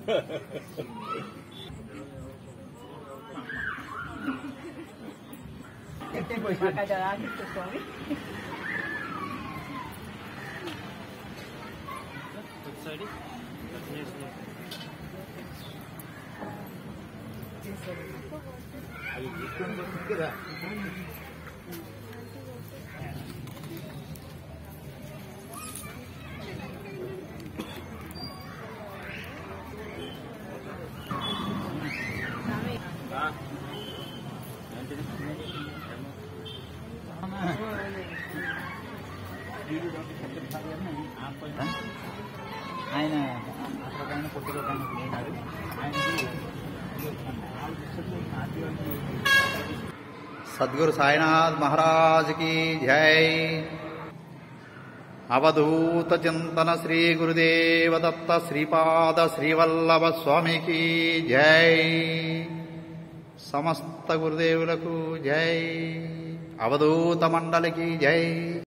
ఆయన అక్కడ పుట్టుకోవడానికి పోయినాడు. ఆయనకి सद्गुरु साईनाथ महाराज की जय। अवधूत चिंतन श्री गुरुदेव दत्त श्रीपाद श्रीवल्लभ स्वामी की जय। समस्त गुरुदेवुలకు जय। अवधूत मंडल की जय।